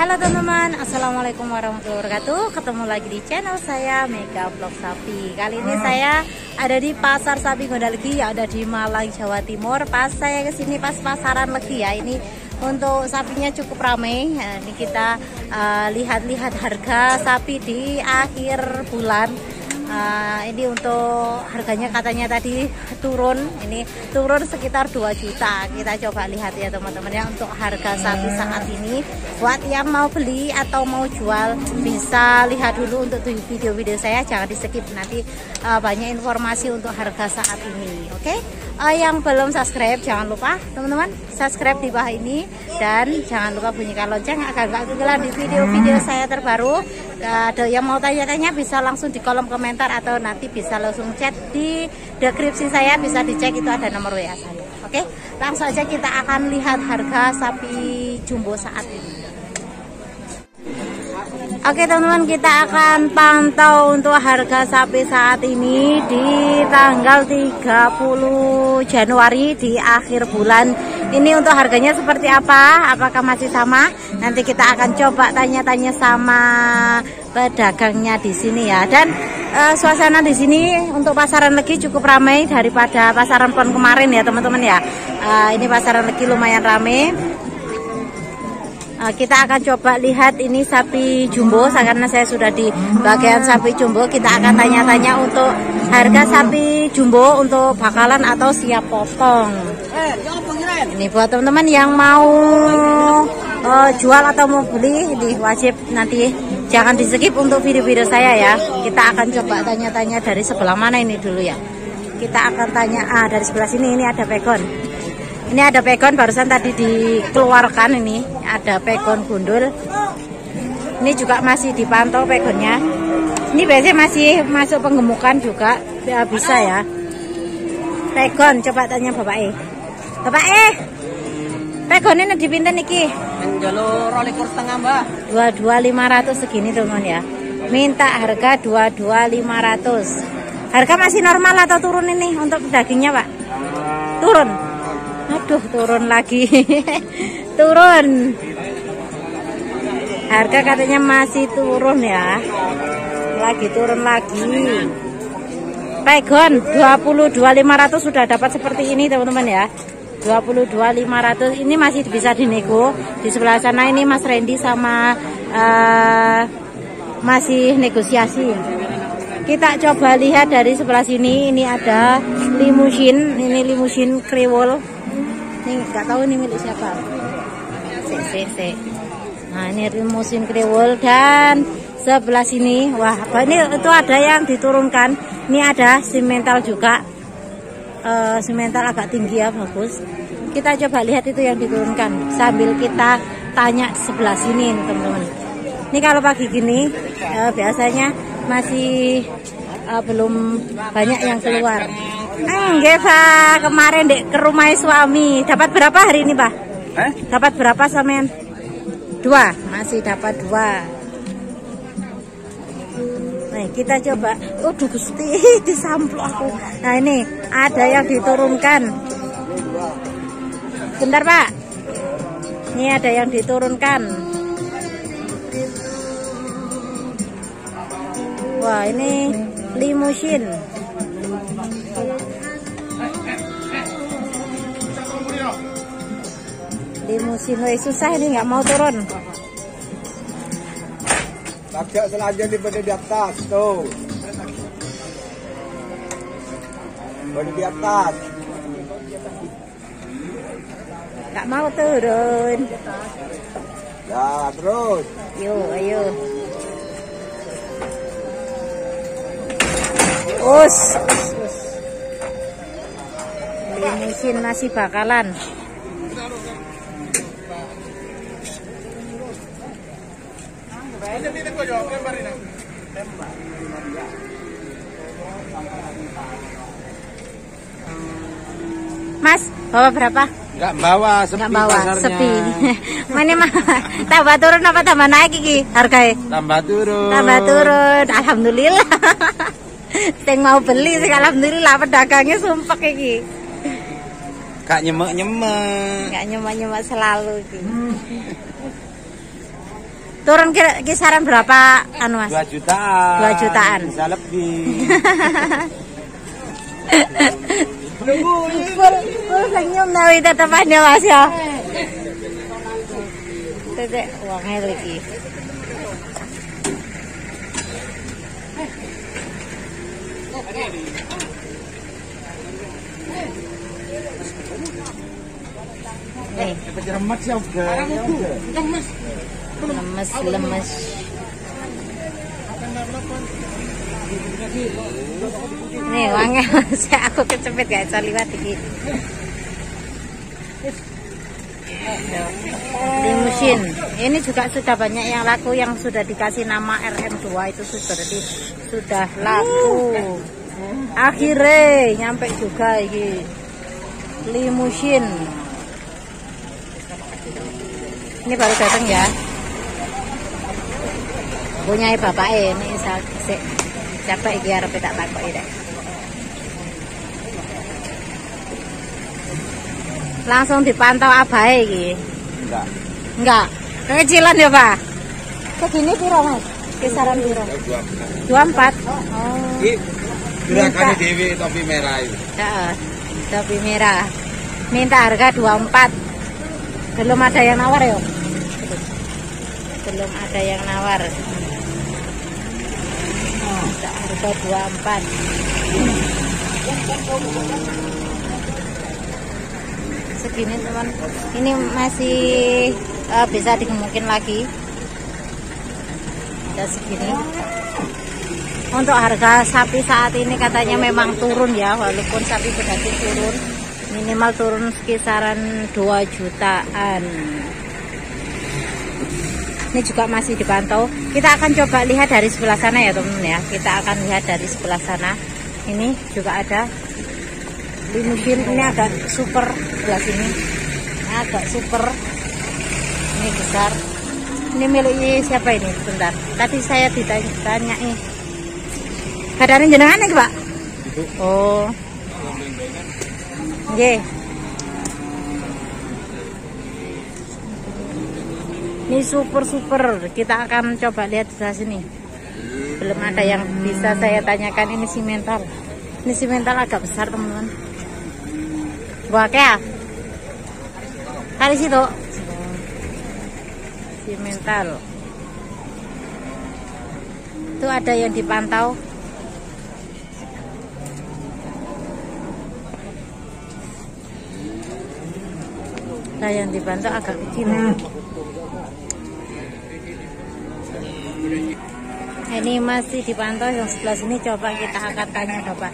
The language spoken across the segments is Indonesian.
Halo teman-teman, assalamualaikum warahmatullahi wabarakatuh. Ketemu lagi di channel saya Mega Vlog Sapi. Kali ini saya ada di Pasar Sapi Gondalegi yang ada di Malang, Jawa Timur. Pas saya kesini pas pasaran Legi ya, ini untuk sapinya cukup ramai. Nah, ini kita lihat-lihat harga sapi di akhir bulan. Ini untuk harganya katanya tadi turun, ini turun sekitar 2 juta. Kita coba lihat ya teman-teman ya, untuk harga sapi saat ini. Buat yang mau beli atau mau jual bisa lihat dulu untuk video-video saya, jangan di skip, nanti banyak informasi untuk harga saat ini. Oke, yang belum subscribe jangan lupa teman-teman subscribe di bawah ini, dan jangan lupa bunyikan lonceng agar gak ketinggalan di video-video saya terbaru. Ada yang mau tanya-tanya bisa langsung di kolom komentar atau nanti bisa langsung chat di deskripsi saya, bisa dicek itu ada nomor WA saya. Oke, langsung aja kita akan lihat harga sapi jumbo saat ini. Oke teman-teman, kita akan pantau untuk harga sapi saat ini di tanggal 30 Januari di akhir bulan. Ini untuk harganya seperti apa? Apakah masih sama? Nanti kita akan coba tanya-tanya sama pedagangnya di sini ya. Dan suasana di sini untuk pasaran Legi cukup ramai daripada pasaran Pon kemarin ya teman-teman ya. Ini pasaran Legi lumayan ramai. Kita akan coba lihat ini sapi jumbo, karena saya sudah di bagian sapi jumbo. Kita akan tanya-tanya untuk harga sapi jumbo untuk bakalan atau siap potong. Ini buat teman-teman yang mau jual atau mau beli, ini wajib nanti jangan di skip untuk video-video saya ya. Kita akan coba tanya-tanya dari sebelah mana ini dulu ya. Kita akan tanya dari sebelah sini, ini ada pegon. Ini ada pegon barusan tadi dikeluarkan, ini ada pegon gundul. Ini juga masih dipantau pegonnya. Ini biasanya masih masuk penggemukan juga, bisa ya. Pegon, coba tanya Bapak Bapak pegon ini dipinten iki? Jalur rolikur setengah mbak. 22.500 segini teman ya. Minta harga 22.500. Harga masih normal atau turun ini untuk dagingnya Pak? Turun. Aduh, turun lagi. Turun. Harga katanya masih turun ya. Lagi turun lagi. Pegon 22.500 sudah dapat seperti ini teman-teman ya. 22.500 ini masih bisa dinego. Di sebelah sana ini Mas Randy sama masih negosiasi. Kita coba lihat dari sebelah sini, ini ada limusin, ini limusin kriwol. Ini nggak tahu ini milik siapa. Nah, ini limusin kriwol. Dan sebelah sini, wah, ini itu ada yang diturunkan. Ini ada simental juga. Simental agak tinggi ya, bagus. Kita coba lihat itu yang diturunkan sambil kita tanya sebelah sini teman-teman. Ini kalau pagi gini biasanya masih belum banyak yang keluar. Nggih Pak, kemarin dek ke rumah suami. Dapat berapa hari ini Pak? Dapat berapa sampean? 2, masih dapat 2. Nah, kita coba. Aduh Gusti, disamplok aku. Nah, ini ada yang diturunkan. Bentar Pak. Ini ada yang diturunkan. Wah, ini limusin. Limusin, susah ini nggak mau turun. Agak selanjutnya di atas tuh. Bodi di atas. Nggak mau turun. Ya terus. Ayo. Limusin masih bakalan. Mas, bawa berapa? Enggak bawa, sepi. Enggak bawa, sepi. Mana mah tambah turun apa tambah naik iki harganya? Tambah turun. Tambah turun. Alhamdulillah. Sing mau beli sih alhamdulillah, pedagangnya sumpek iki. Gak nyemek-nyemek. Gak nyemek-nyemek selalu iki. Turun kisaran berapa anu Mas? 2 jutaan. 2 jutaan. Bisa lebih. Full senyum nawi tetepannya Mas ya. Tetek uangnya lagi. Nih, lemes. Nih uangnya masih aku kecepet gak bisa liwat iki. Limusin. Ini juga sudah banyak yang laku, yang sudah dikasih nama RM2 itu sudah laku. Akhirnya nyampe juga ini. Limusin. Ini baru datang ya. Punya bapak ini siapa iki arep tak takoki deh. Langsung dipantau abahe iki. Enggak. Kekecilan ya, Pak. Segini piro, Mas? Kisaran piro? 24. Oh. Iki gerakannya Dewi topi merah itu. Heeh. Topi merah. Minta harga 24. Belum ada yang nawar ya? Belum ada yang nawar. Harga 24. Segini teman, ini masih bisa dimungkin lagi. Ada segini. Untuk harga sapi saat ini katanya memang turun ya, walaupun sapi pedagang turun, minimal turun kisaran 2 jutaan. Ini juga masih dipantau. Kita akan coba lihat dari sebelah sana ya teman-teman ya. Kita akan lihat dari sebelah sana. Ini juga ada limusin, ini agak super sebelah sini. Ini agak super. Ini besar. Ini miliknya siapa ini? Bentar. Tadi saya ditanya nih. Kadarin jenengan nih, Pak? Oh. Nggih. Ini super. Kita akan coba lihat di sini. Belum ada yang bisa saya tanyakan. Ini simental. Ini simental agak besar teman-teman. Buah ya? Kali situ. Simental. Itu ada yang dipantau. Ada yang dipantau agak kecil. Ini masih dipantau yang sebelah sini, coba kita akan tanya Bapak.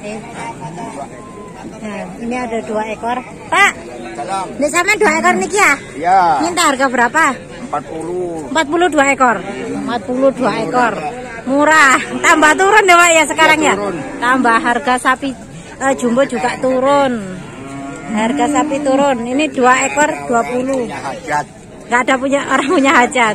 Nah, ini ada 2 ekor. Pak, ini sama 2 ekor nih ya? Iya. Minta harga berapa? 40. 42 ekor. 42 ekor. Murah. Tambah turun ya Pak ya sekarang ya? Tambah harga sapi jumbo juga turun. Harga sapi turun. Ini 2 ekor 20. Nggak ada orang punya hajat.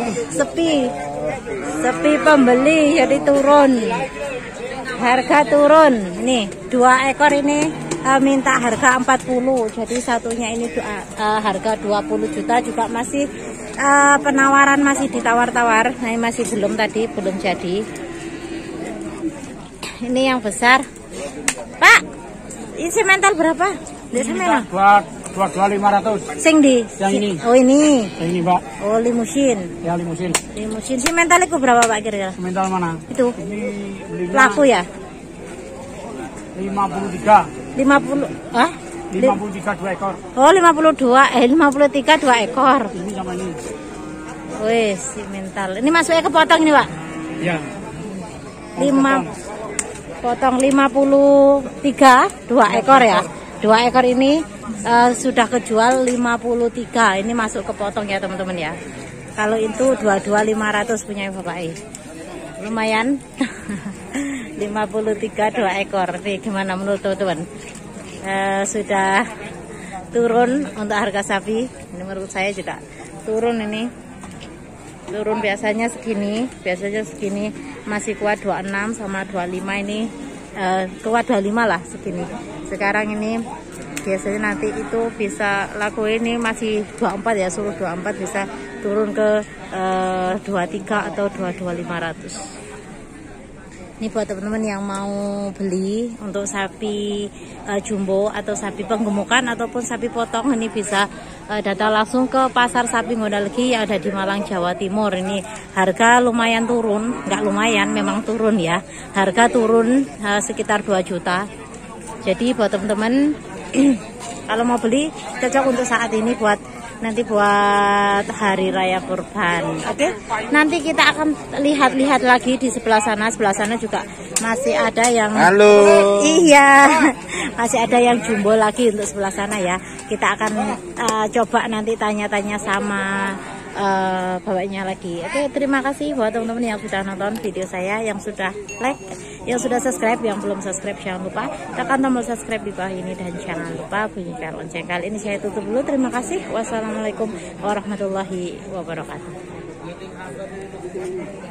Sepi pembeli jadi turun. Harga turun. Ini 2 ekor ini minta harga 40. Jadi satunya ini harga 20 juta juga masih penawaran, masih ditawar-tawar. Nah, ini masih belum jadi. Ini yang besar. Pak, isi mental berapa? Ini 22.500. Sing di? Yang ini. Oh ini. Yang ini, Mbak. Oh limusin. Ya, limusin. Limusin. Si mental itu berapa Pak kira-kira? Semental mana? Itu. Ini belinya Laku ya? 53. 50. Ah? 53 2 ekor. Oh 53 2 ekor. Ini sama ini. Wih, si mental. Ini masuknya kepotong ini Pak? Ya. 5 potong 53 2 ekor ya. 2 ekor ini sudah kejual 53. Ini masuk kepotong ya teman-teman ya. Kalau itu 22.500 punya Bapak. Lumayan. 53 2 ekor. Nih gimana menurut teman-teman? Sudah turun untuk harga sapi. Ini menurut saya juga turun ini. Turun biasanya segini, masih kuat 26 sama 25 ini kuat 25 lah segini. Sekarang ini biasanya nanti itu bisa laku ini masih 24 ya, suruh 24 bisa turun ke 23 atau 22.500. Ini buat teman-teman yang mau beli untuk sapi jumbo atau sapi penggemukan ataupun sapi potong, ini bisa datang langsung ke Pasar Sapi Gondalegi yang ada di Malang, Jawa Timur. Ini harga lumayan turun, nggak lumayan, memang turun ya. Harga turun sekitar 2 juta. Jadi buat teman-teman kalau mau beli cocok untuk saat ini, nanti buat hari raya kurban. Oke, nanti kita akan lihat-lihat lagi di sebelah sana juga masih ada yang iya, masih ada yang jumbo lagi untuk sebelah sana ya. Kita akan coba nanti tanya-tanya sama bapaknya lagi. Oke, terima kasih buat teman-teman yang sudah nonton video saya, yang sudah like, yang sudah subscribe, yang belum subscribe jangan lupa tekan tombol subscribe di bawah ini dan jangan lupa bunyikan lonceng. Kali ini saya tutup dulu. Terima kasih. Wassalamualaikum warahmatullahi wabarakatuh.